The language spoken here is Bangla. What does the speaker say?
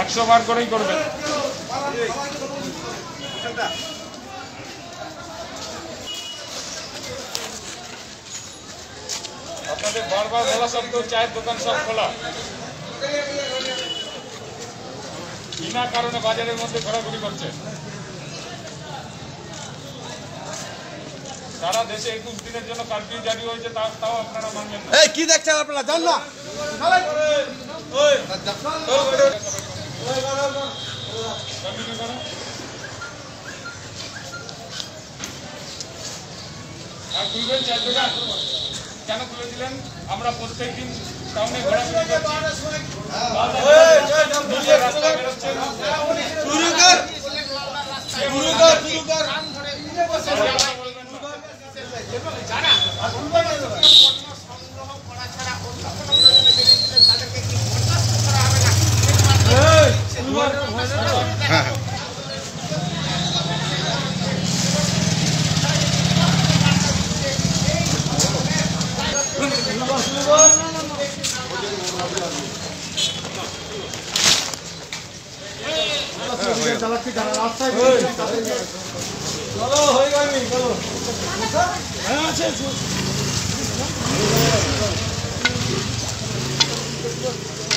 100 বার করেই করবেন। আপনাদের বারবার বলা সত্ত্বেও চায়ের দোকান সব খোলা, বিনা কারণে বাজারের মধ্যে ঘোরাঘুরি করছে। সারা দেশে 21 দিনের জন্য কারফিউ জারি হয়েছে, তাও আপনারা মানবেন না। কি দেখছেন আপনারা? জান না আর খুলবেন চায়ের দোকান কেন খুলেছিলেন? আমরা প্রত্যেকদিন টাউনে ঘোরাঘুরি করছি, রাস্তা বেরোচ্ছেন, চলো হয়ে গেল, চলো।